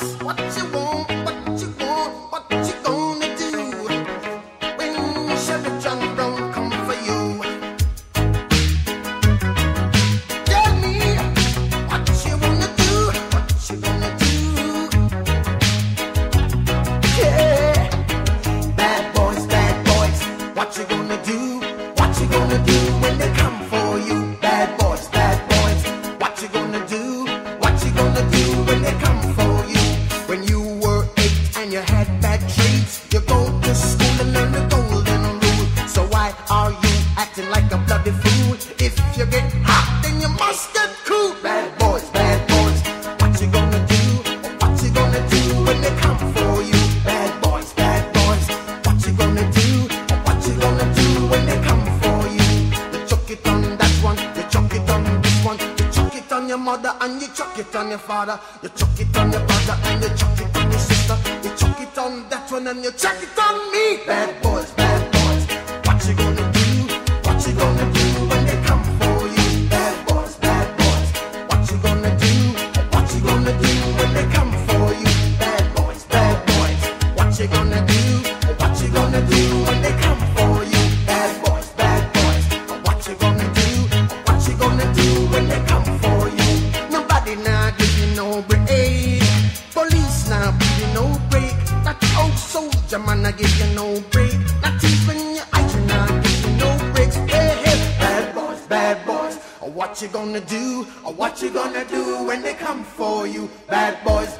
What you want, what you want, what you gonna do when Chevy John Brown come for you? Tell me what you wanna do, what you gonna do. Yeah, bad boys, what you gonna do? What you gonna do when they come for you? Bad boys, what you gonna do? What you gonna do when they come for you? When you were 8 and you had bad traits, you go to school and learn the golden rule. So why are you acting like a bloody fool? If you get hot, then you must get cool. Bad boys, what you gonna do? What you gonna do when they come for you? Bad boys, what you gonna do? What you gonna do when they come for you? You chuck it on that one, you chuck it on this one, you chuck it on your mother and you chuck it on your father, you chuck it on your brother and you chuck it on your sister, you chuck it on that one and you chuck it on me. Bad boys, what you gonna do? What you gonna do when they come for you? Bad boys, what you gonna do? What you gonna do when they come for you? Bad boys, what you gonna do? What you gonna do when they come for you? Bad boys, what you gonna do? What you gonna do when they come for you? Nobody now give you no break. Police now give you no break. That old soldier man I give you no break. Not even your eyes now give you no breaks. Hey, bad boys, what you gonna do? What you gonna do when they come for you? Bad boys,